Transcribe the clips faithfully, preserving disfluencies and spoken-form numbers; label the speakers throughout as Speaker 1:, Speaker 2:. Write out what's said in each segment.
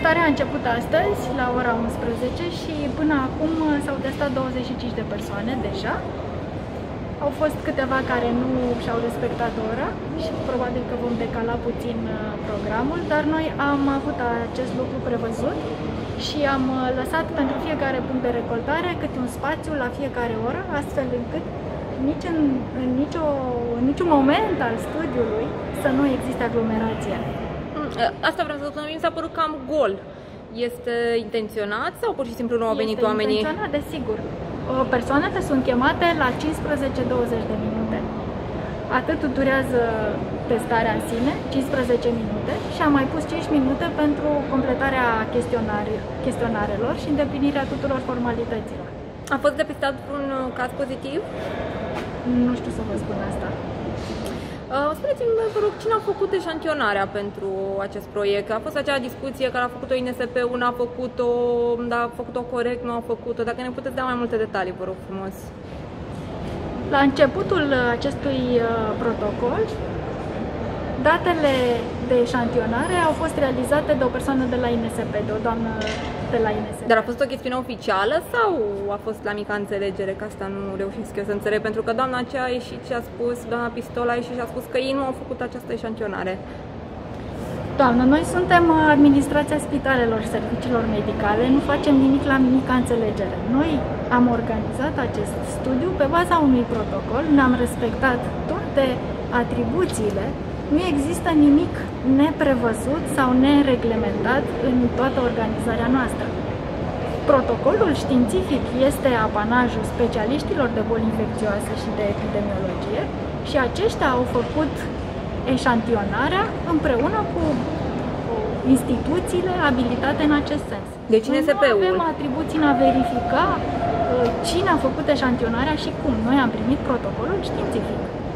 Speaker 1: Testarea a început astăzi, la ora unsprezece, și până acum s-au testat douăzeci și cinci de persoane deja. Au fost câteva care nu și-au respectat ora și probabil că vom decala puțin programul, dar noi am avut acest lucru prevăzut și am lăsat pentru fiecare punct de recoltare câte un spațiu la fiecare oră, astfel încât nici în, în, nicio, în niciun moment al studiului să nu existe aglomerație.
Speaker 2: Asta vreau să spun, mi s-a părut cam gol. Este intenționat sau pur și simplu nu au venit
Speaker 1: este
Speaker 2: oamenii?
Speaker 1: Este intenționat, desigur. Persoanele sunt chemate la cincisprezece douăzeci de minute. Atât durează testarea în sine, cincisprezece minute, și am mai pus cinci minute pentru completarea chestionarelor și îndeplinirea tuturor formalităților.
Speaker 2: A fost depistat un caz pozitiv?
Speaker 1: Nu știu să vă spun asta.
Speaker 2: Uh, Spuneți-mi, vă rog, cine a făcut eșantionarea pentru acest proiect? A fost acea discuție care a făcut-o I N S P-ul, n-a făcut-o, da, a făcut-o corect, nu a făcut-o. Dacă ne puteți da mai multe detalii, vă rog frumos.
Speaker 1: La începutul acestui uh, protocol, datele de eșantionare au fost realizate de o persoană de la I N S P, de o doamnă de la I N S P.
Speaker 2: Dar a fost o chestiune oficială sau a fost la mica înțelegere, că asta nu reușesc eu să înțeleg? Pentru că doamna aceea a ieșit și a spus, doamna Pistol a ieșit și a spus că ei nu au făcut această eșantionare.
Speaker 1: Doamnă, noi suntem administrația spitalelor și serviciilor medicale, nu facem nimic la mica înțelegere. Noi am organizat acest studiu pe baza unui protocol, ne-am respectat toate atribuțiile. Nu există nimic neprevăzut sau nereglementat în toată organizarea noastră. Protocolul științific este apanajul specialiștilor de boli infecțioase și de epidemiologie și aceștia au făcut eșantionarea împreună cu instituțiile abilitate în acest sens.
Speaker 2: Deci I N S P-ul.
Speaker 1: Nu avem atribuții în a verifica cine a făcut eșantionarea și cum. Noi am primit protocolul științific.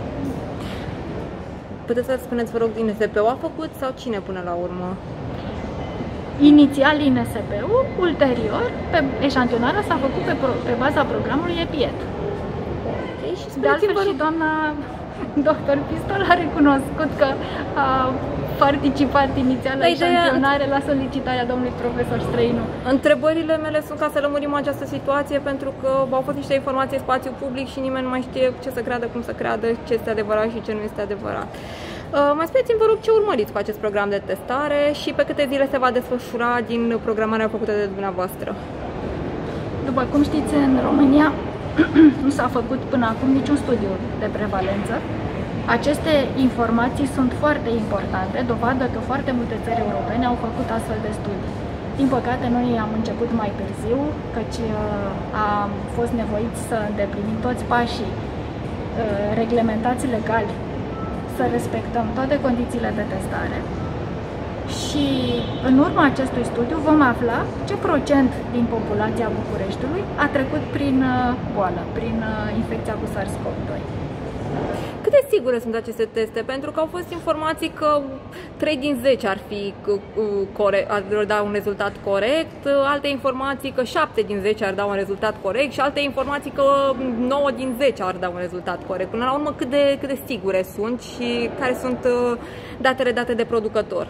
Speaker 2: Puteți să spuneți, vă rog, I N S P-ul a făcut sau cine până la urmă?
Speaker 1: Inițial I N S P-ul, ulterior, pe eșantionarea s-a făcut pe, pro, pe baza programului EPIET.
Speaker 2: Okay, și
Speaker 1: de altfel și doamna doctor Pistol a recunoscut că a participat inițial la eșantionare la solicitarea domnului profesor Străinu.
Speaker 2: Întrebările mele sunt ca să lămurim această situație, pentru că au fost niște informații în spațiu public și nimeni nu mai știe ce să creadă, cum să creadă, ce este adevărat și ce nu este adevărat. Uh, mai spuneți-mi, vă rog, ce urmăriți cu acest program de testare și pe câte zile se va desfășura din programarea făcută de dumneavoastră?
Speaker 1: După cum știți, în România nu s-a făcut până acum niciun studiu de prevalență. Aceste informații sunt foarte importante, dovadă că foarte multe țări europene au făcut astfel de studii. Din păcate, noi am început mai târziu, căci am fost nevoiți să îndeplinim toți pașii reglementați legali, să respectăm toate condițiile de testare și în urma acestui studiu vom afla ce procent din populația Bucureștiului a trecut prin boală, prin infecția cu SARS-CoV doi.
Speaker 2: Cât de sigure sunt aceste teste? Pentru că au fost informații că trei din zece ar fi corect, ar da un rezultat corect, alte informații că șapte din zece ar da un rezultat corect și alte informații că nouă din zece ar da un rezultat corect. Până la urmă, cât de, cât de sigure sunt și care sunt datele date de producător?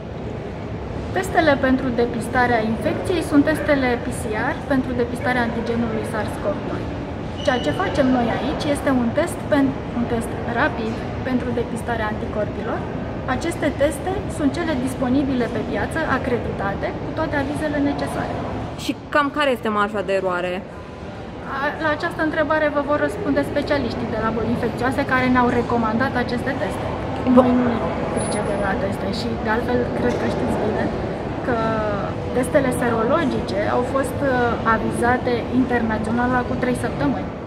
Speaker 1: Testele pentru depistarea infecției sunt testele P C R pentru depistarea antigenului SARS-CoV doi. Ceea ce facem noi aici este un test, un test rapid pentru depistarea anticorpilor. Aceste teste sunt cele disponibile pe piață, acreditate, cu toate avizele necesare.
Speaker 2: Și cam care este marja de eroare?
Speaker 1: La această întrebare vă vor răspunde specialiștii de la boli infecțioase care ne-au recomandat aceste teste. Noi nu ne pricepem la teste și, de altfel, cred că știți bine că testele serologice au fost avizate internațional cu trei săptămâni.